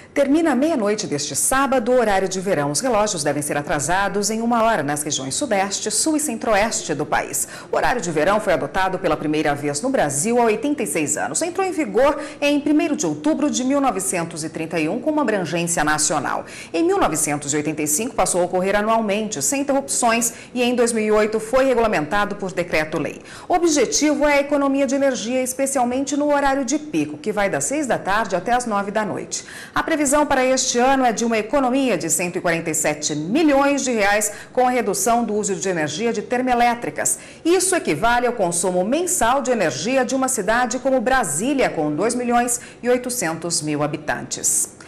Termina à meia-noite deste sábado o horário de verão. Os relógios devem ser atrasados em 1 hora nas regiões Sudeste, Sul e Centro-Oeste do país. O horário de verão foi adotado pela primeira vez no Brasil há 86 anos. Entrou em vigor em 1º de outubro de 1931 com uma abrangência nacional. Em 1985 passou a ocorrer anualmente, sem interrupções, e em 2008 foi regulamentado por decreto-lei. O objetivo é a economia de energia, especialmente no horário de pico, que vai das 6 da tarde até as 9 da noite. A previsão para este ano é de uma economia de 147 milhões de reais com a redução do uso de energia de termoelétricas. Isso equivale ao consumo mensal de energia de uma cidade como Brasília, com 2.800.000 habitantes.